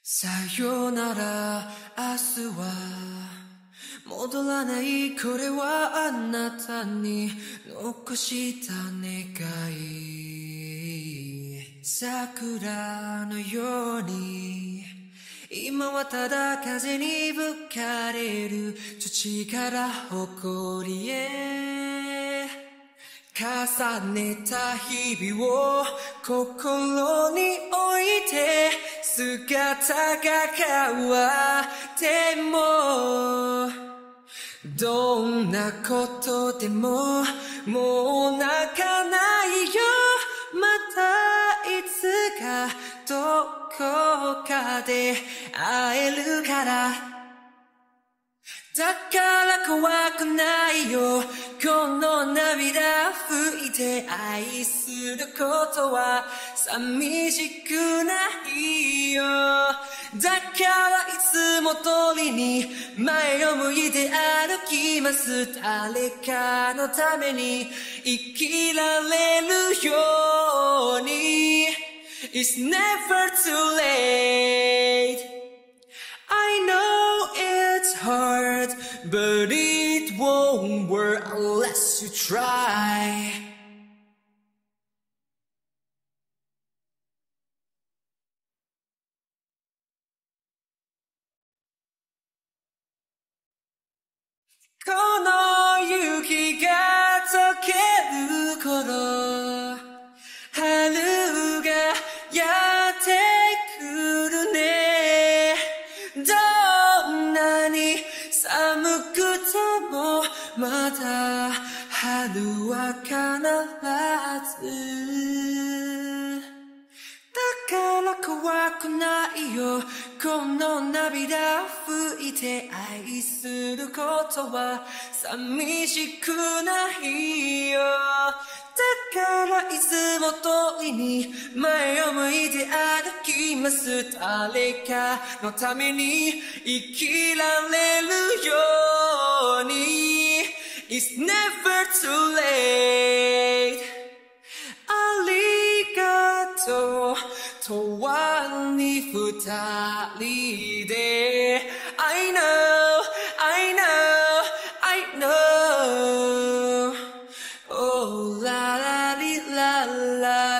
さよなら明日は戻らない。これはあなたに残した願い。桜のように今はただ風に吹かれる。土から埃へ重ねた日々を心に置いて、姿が変わってもどんなことでももう泣かないよ。またいつかどこかで会えるから。だから怖くないよ。この涙拭いて愛することは寂しくないよ。だからいつも通りに前を向いて歩きます。誰かのために生きられるように。It's never too late. I know it's hard, but it won't work unless you try. この雪が溶ける頃、春がやってくるね。どんなに寒くてもまた春は必ず。だから怖くないよ。この涙拭いて愛することは寂しくないよ。だからいつも通りに前を向いて歩きます。誰かのために生きられるように。It's never too late. ありがとう。永遠に二人で I know, I know, I know. Oh la la li la la.